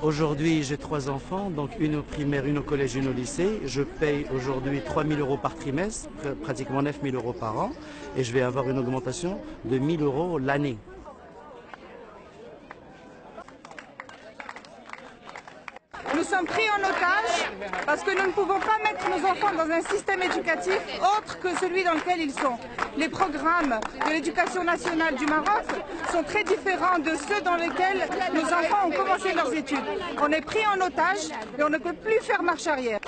Aujourd'hui, j'ai 3 enfants, donc une au primaire, une au collège, une au lycée. Je paye aujourd'hui 3 000 € par trimestre, pratiquement 9 000 € par an, et je vais avoir une augmentation de 1 000 € l'année. Nous sommes pris en otage parce que nous ne pouvons pas mettre nos enfants dans un système éducatif autre que celui dans lequel ils sont. Les programmes de l'éducation nationale du Maroc sont très différents de ceux dans lesquels nos enfants ont commencé leurs études. On est pris en otage et on ne peut plus faire marche arrière.